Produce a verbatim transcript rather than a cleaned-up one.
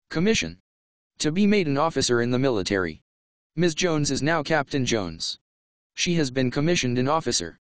Commission. To be made an officer in the military. Miss Jones is now Captain Jones. She has been commissioned an officer.